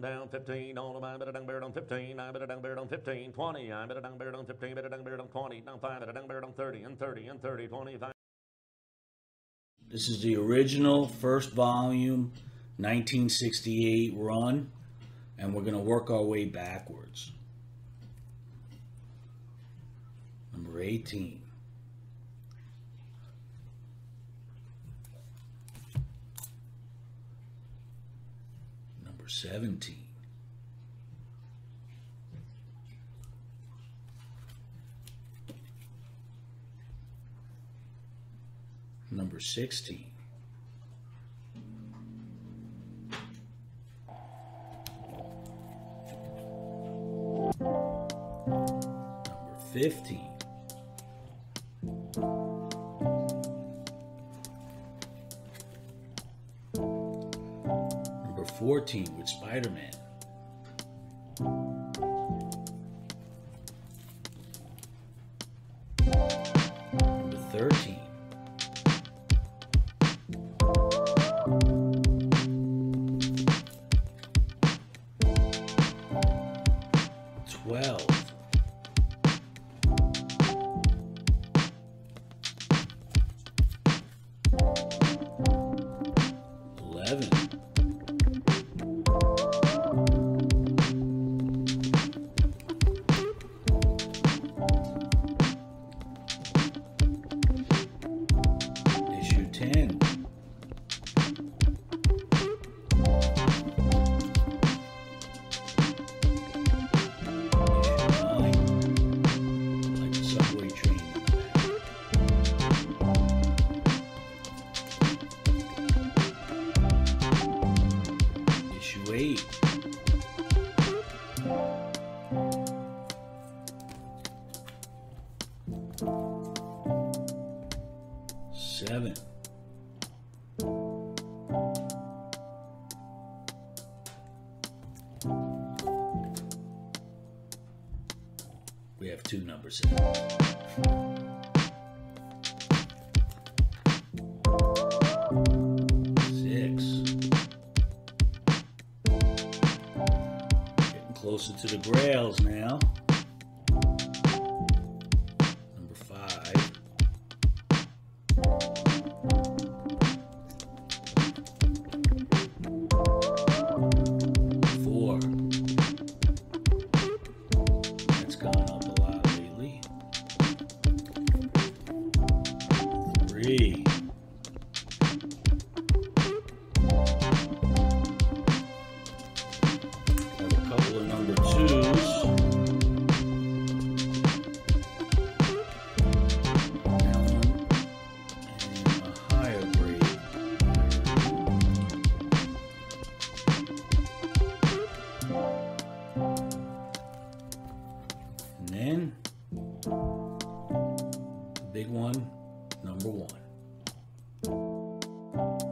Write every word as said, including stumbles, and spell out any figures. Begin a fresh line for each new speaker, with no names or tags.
dang down fifteen, all of I better dung bear on fifteen, I better dung bear on fifteen, twenty, I better dung bear on fifteen, better dung bear on twenty, down five, better dung bear on thirty, and thirty, and thirty, twenty-five.
This is the original first volume, nineteen sixty-eight run, and we're going to work our way backwards. Number eighteen. Number seventeen. Number sixteen. Number fifteen. Number fourteen with Spider-Man. Number thirteen. twelve. eleven. Issue ten. Eight. Seven. We have two number sevens. Closer to the grails now. Number five. Four. That's gone up a lot lately. Three. Number twos. That one. And a higher grade. And then the big one, number one.